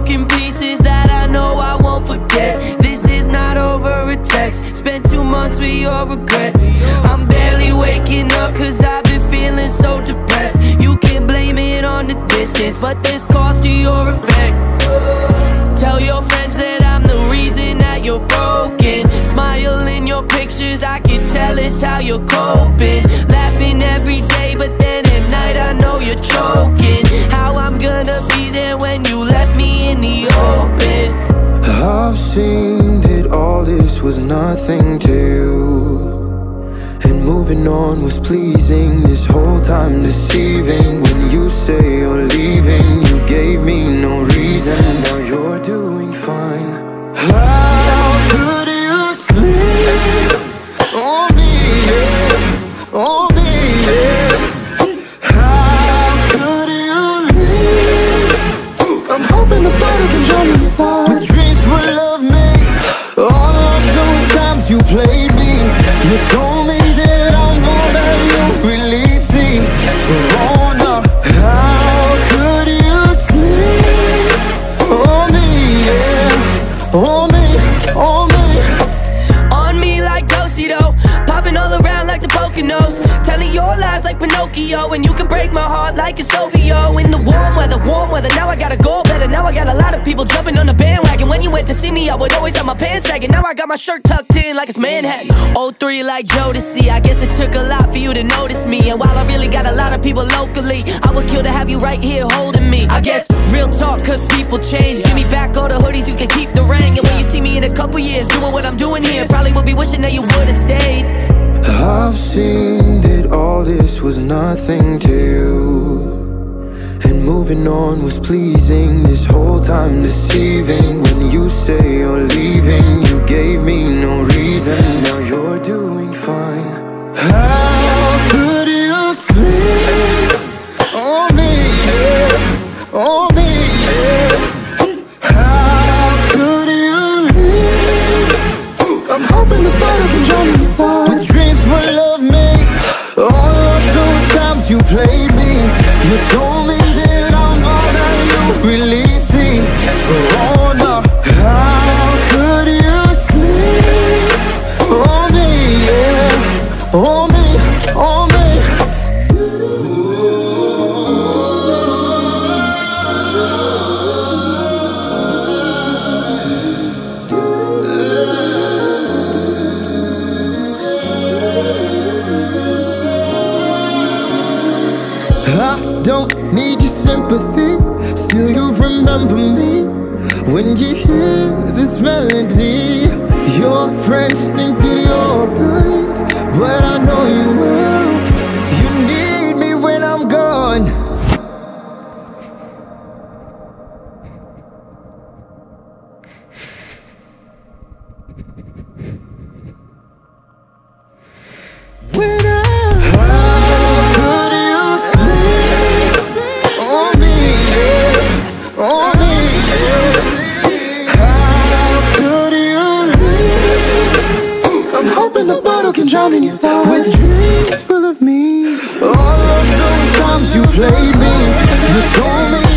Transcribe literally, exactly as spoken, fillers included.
broken pieces that I know I won't forget. This is not over a text. Spent two months with your regrets. I'm barely waking up cause I've been feeling so depressed. You can blame it on the distance, but there's cost to your effect. Tell your friends that I'm the reason that you're broken. Smile in your pictures, I can tell it's how you're coping. Laughing every day, but then at night I know you're choking. How I'm gonna be there when you left me in the open. I've seen that all this was nothing to you, and moving on was pleasing. This whole time deceiving. When you say you're leaving, you gave me no reason. Now you're doing fine. How could you sleep on me, yeah, on me, yeah? How could you leave? I'm hoping the bottle can drown in your heart. With dreams full of me, all of those times you played me. You told me that I'm more than you really see. Oh no, how could you sleep on me, yeah, on me, on me, on me like Dosito, popping all around like the Poconos, telling your lies like Pinocchio, and you can break my heart like it's Ovio. In the warm weather, warm weather, now I gotta go better. Now I got a lot of people jumping on the bandwagon. When you went to see me, I would always have my pants sagging. Now I got my shirt tucked in like it's Manhattan. oh three like Jodeci, I guess it took a lot for you to notice me. And while I really got a lot of people locally, I would kill to have you right here holding me. I guess real talk, cause people change. Give me back all the hoodies, you can keep the ring. And when you see me in a couple years doing what I'm doing here, probably would be wishing that you would've stayed. I've seen that all this was nothing to you, and moving on was pleasing. This whole time deceiving. When you say you're leaving, you gave me no reason. Now you're doing fine. How could you sleep on me, yeah, on me, yeah? How could you leave? I'm hoping the bottle can drown in your heart. With dreams full of me, all of those times you played me. You told me that I'm more than you really see. Oh no, how could you sleep on me, yeah, on me, on me? I don't need your sympathy, still you remember me. When you hear this melody, your friends think that you're good, but I know you will. You need me when I'm gone. When I on me, yeah. How could you leave? I'm hoping the bottle can drown in your thoughts. With dreams full of me, all of those times you played me. You told me